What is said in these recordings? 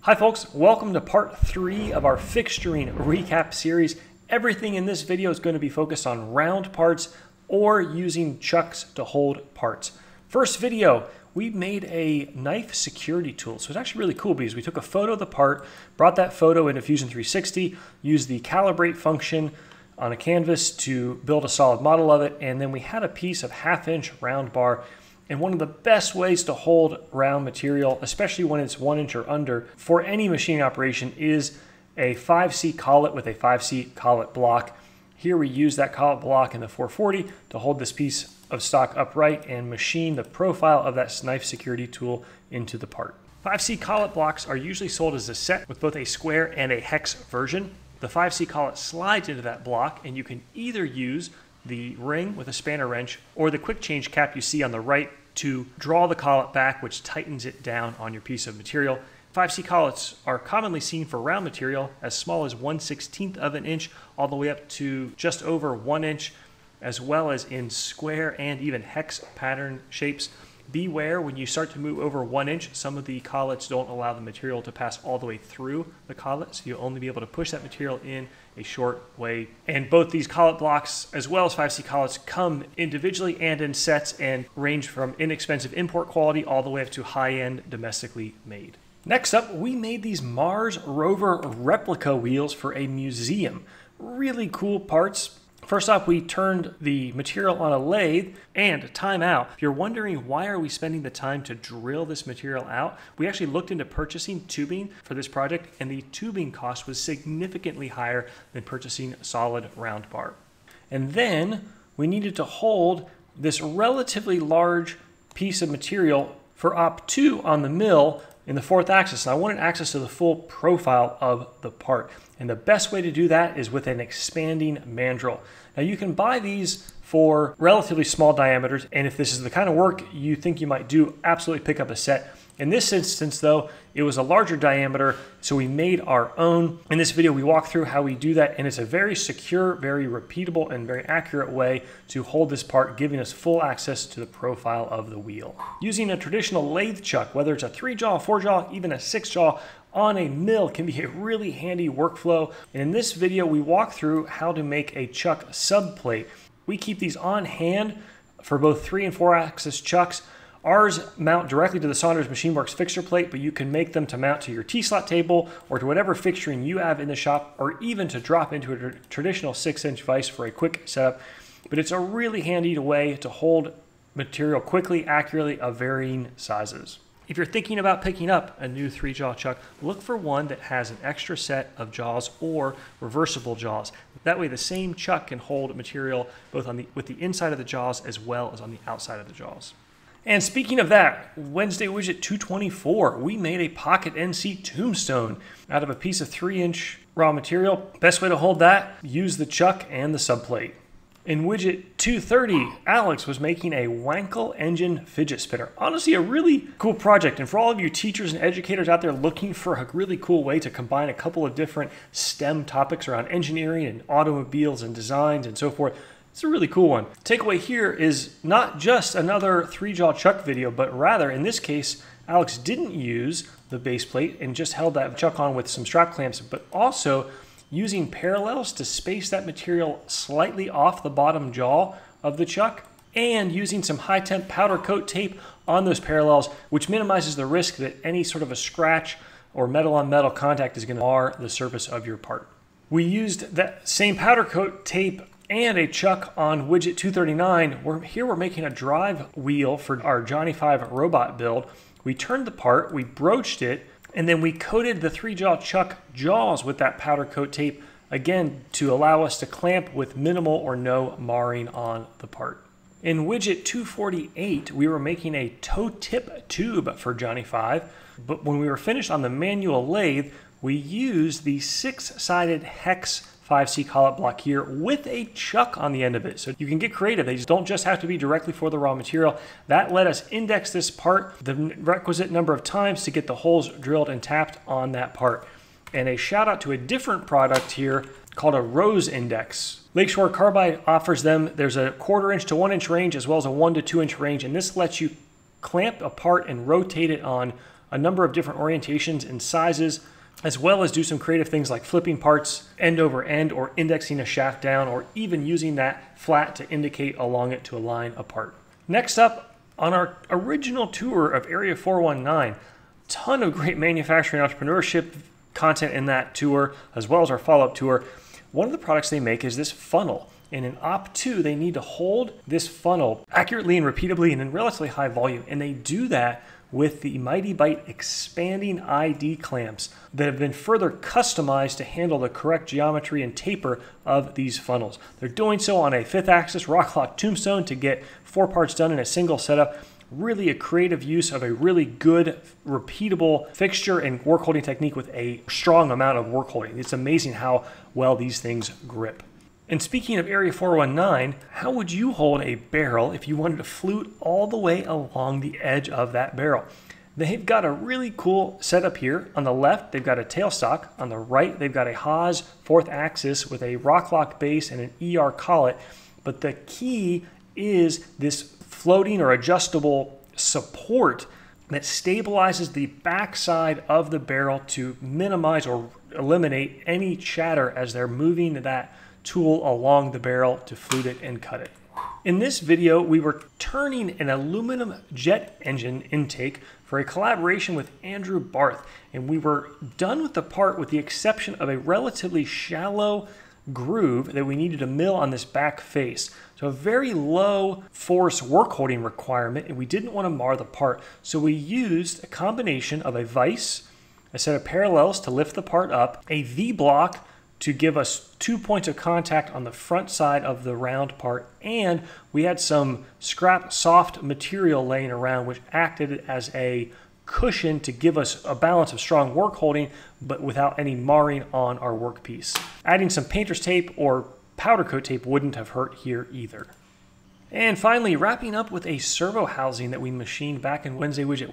Hi folks, welcome to part 3 of our fixturing recap series. Everything in this video is going to be focused on round parts or using chucks to hold parts. First video, we made a knife security tool. So it's actually really cool because we took a photo of the part, brought that photo into Fusion 360, used the calibrate function on a canvas to build a solid model of it, and then we had a piece of 1/2 inch round bar. And one of the best ways to hold round material, especially when it's 1 inch or under, for any machining operation is a 5C collet with a 5C collet block. Here we use that collet block in the 440 to hold this piece of stock upright and machine the profile of that knife security tool into the part. 5C collet blocks are usually sold as a set with both a square and a hex version. The 5C collet slides into that block, and you can either use the ring with a spanner wrench or the quick change cap you see on the right to draw the collet back, which tightens it down on your piece of material. 5C collets are commonly seen for round material as small as 1/16 of an inch all the way up to just over 1 inch, as well as in square and even hex pattern shapes. Beware when you start to move over 1 inch, some of the collets don't allow the material to pass all the way through the collet, so you'll only be able to push that material in a short way. And both these collet blocks, as well as 5C collets, come individually and in sets and range from inexpensive import quality all the way up to high-end domestically made. Next up, we made these Mars rover replica wheels for a museum. Really cool parts. First off, we turned the material on a lathe, and time out. If you're wondering why are we spending the time to drill this material out, we actually looked into purchasing tubing for this project, and the tubing cost was significantly higher than purchasing solid round bar. And then we needed to hold this relatively large piece of material for op 2 on the mill in the 4th axis. And I wanted access to the full profile of the part. And the best way to do that is with an expanding mandrel. Now you can buy these for relatively small diameters, and if this is the kind of work you think you might do, absolutely pick up a set. In this instance though, it was a larger diameter, so we made our own. In this video we walk through how we do that, and it's a very secure, very repeatable, and very accurate way to hold this part, giving us full access to the profile of the wheel. Using a traditional lathe chuck, whether it's a 3-jaw, 4-jaw, even a 6-jaw, on a mill can be a really handy workflow. And in this video, we walk through how to make a chuck subplate. We keep these on hand for both 3 and 4 axis chucks. Ours mount directly to the Saunders MachineWorks fixture plate, but you can make them to mount to your T-slot table or to whatever fixturing you have in the shop, or even to drop into a traditional 6-inch vise for a quick setup. But it's a really handy way to hold material quickly, accurately, of varying sizes. If you're thinking about picking up a new 3-jaw chuck, look for one that has an extra set of jaws or reversible jaws. That way the same chuck can hold material both on with the inside of the jaws as well as on the outside of the jaws. And speaking of that, Wednesday Widget 224, we made a pocket NC tombstone out of a piece of 3-inch raw material. Best way to hold that, use the chuck and the subplate. In Widget 230, Alex was making a Wankel engine fidget spinner. Honestly, a really cool project. And for all of you teachers and educators out there looking for a really cool way to combine a couple of different STEM topics around engineering and automobiles and designs and so forth, it's a really cool one. Takeaway here is not just another 3-jaw chuck video, but rather, in this case, Alex didn't use the base plate and just held that chuck on with some strap clamps, but also using parallels to space that material slightly off the bottom jaw of the chuck, and using some high temp powder coat tape on those parallels, which minimizes the risk that any sort of a scratch or metal on metal contact is going to mar the surface of your part. We used that same powder coat tape and a chuck on Widget 239. Here we're making a drive wheel for our Johnny 5 robot build. We turned the part, we broached it, and then we coated the 3-jaw chuck jaws with that powder coat tape, again, to allow us to clamp with minimal or no marring on the part. In Widget 248, we were making a toe tip tube for Johnny 5, but when we were finished on the manual lathe, we used the 6-sided hex 5C collet block here with a chuck on the end of it. So you can get creative. They don't just have to be directly for the raw material. That let us index this part the requisite number of times to get the holes drilled and tapped on that part. And a shout out to a different product here called a Rose Index. Lakeshore Carbide offers them. There's a 1/4 inch to 1 inch range as well as a 1 to 2 inch range. And this lets you clamp a part and rotate it on a number of different orientations and sizes, as well as do some creative things like flipping parts end over end or indexing a shaft down, or even using that flat to indicate along it to align a part. Next up, on our original tour of Area 419, ton of great manufacturing entrepreneurship content in that tour, as well as our follow-up tour. One of the products they make is this funnel. And in Op2, they need to hold this funnel accurately and repeatably and in relatively high volume. And they do that with the Mighty Bite expanding ID clamps that have been further customized to handle the correct geometry and taper of these funnels. They're doing so on a 5th axis Rocklock tombstone to get 4 parts done in a single setup. Really a creative use of a really good, repeatable fixture and work holding technique with a strong amount of work holding. It's amazing how well these things grip. And speaking of Area 419, how would you hold a barrel if you wanted to flute all the way along the edge of that barrel? They've got a really cool setup here. On the left, they've got a tailstock. On the right, they've got a Haas 4th axis with a Rocklock base and an ER collet. But the key is this floating or adjustable support that stabilizes the backside of the barrel to minimize or eliminate any chatter as they're moving that tool along the barrel to flute it and cut it. In this video, we were turning an aluminum jet engine intake for a collaboration with Andrew Barth, and we were done with the part with the exception of a relatively shallow groove that we needed to mill on this back face. So a very low force work holding requirement, and we didn't want to mar the part. So we used a combination of a vise, a set of parallels to lift the part up, a V-block to give us 2 points of contact on the front side of the round part, and we had some scrap soft material laying around which acted as a cushion to give us a balance of strong work holding but without any marring on our workpiece. Adding some painter's tape or powder coat tape wouldn't have hurt here either. And finally, wrapping up with a servo housing that we machined back in Wednesday Widget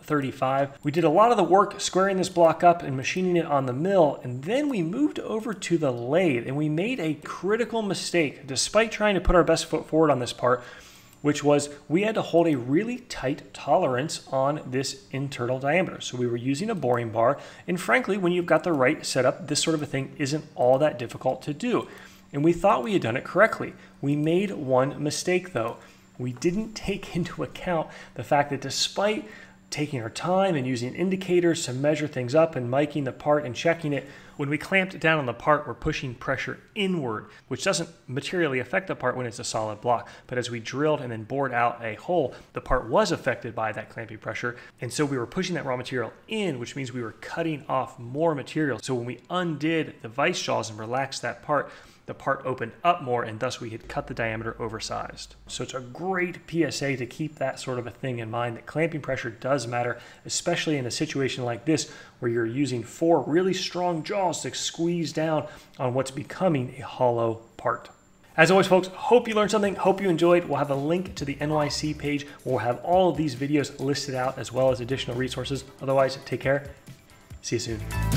135. We did a lot of the work squaring this block up and machining it on the mill, and then we moved over to the lathe, and we made a critical mistake despite trying to put our best foot forward on this part, which was we had to hold a really tight tolerance on this internal diameter. So we were using a boring bar, and frankly, when you've got the right setup, this sort of a thing isn't all that difficult to do. And we thought we had done it correctly. We made one mistake though. We didn't take into account the fact that despite taking our time and using indicators to measure things up and miking the part and checking it, when we clamped down on the part, we're pushing pressure inward, which doesn't materially affect the part when it's a solid block. But as we drilled and then bored out a hole, the part was affected by that clamping pressure. And so we were pushing that raw material in, which means we were cutting off more material. So when we undid the vise jaws and relaxed that part, the part opened up more, and thus we had cut the diameter oversized. So it's a great PSA to keep that sort of a thing in mind, that clamping pressure does matter, especially in a situation like this where you're using 4 really strong jaws to squeeze down on what's becoming a hollow part. As always, folks, hope you learned something, hope you enjoyed. We'll have a link to the NYC page where we'll have all of these videos listed out as well as additional resources. Otherwise, take care. See you soon.